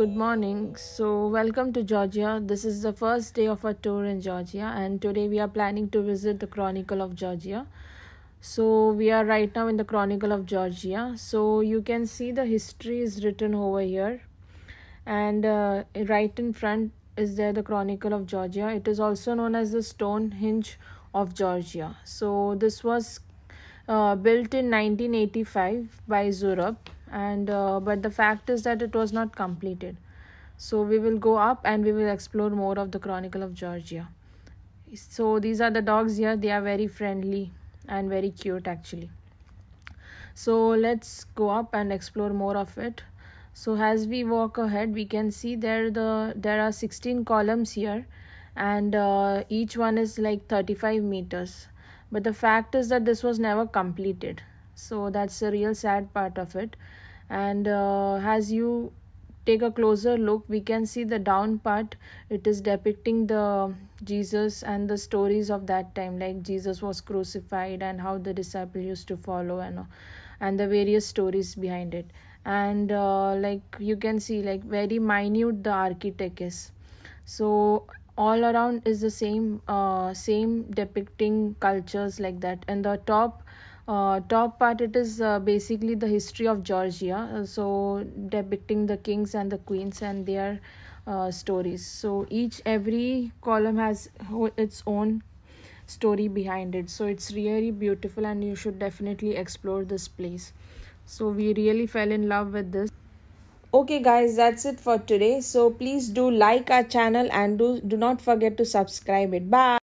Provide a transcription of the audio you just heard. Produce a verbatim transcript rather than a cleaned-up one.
good morning. So, welcome to Georgia. This is the first day of our tour in Georgia, and today we are planning to visit the Chronicle of Georgia. So, we are right now in the Chronicle of Georgia. So, you can see the history is written over here, and uh, right in front is there the Chronicle of Georgia. It is also known as the Stonehenge of Georgia. So, this was uh, built in nineteen eighty-five by Zurab, and uh, but the fact is that it was not completed. So we will go up and we will explore more of the Chronicle of Georgia. So these are the dogs here. They are very friendly and very cute actually. So let's go up and explore more of it. So as we walk ahead, we can see there the there are sixteen columns here, and uh, each one is like thirty-five meters. But the fact is that this was never completed. So that's the real sad part of it. And uh, as you take a closer look, we can see the down part. It is depicting the Jesus and the stories of that time, like Jesus was crucified and how the disciple used to follow, and and the various stories behind it. And uh, like you can see, like very minute the architect is. So all around is the same uh, same depicting cultures like that. And the top uh, top part, it is uh, basically the history of Georgia, uh, so depicting the kings and the queens and their uh, stories. So each every column has its own story behind it, so it's really beautiful and you should definitely explore this place. So we really fell in love with this. Okay guys, that's it for today. So please do like our channel and do do not forget to subscribe it. Bye.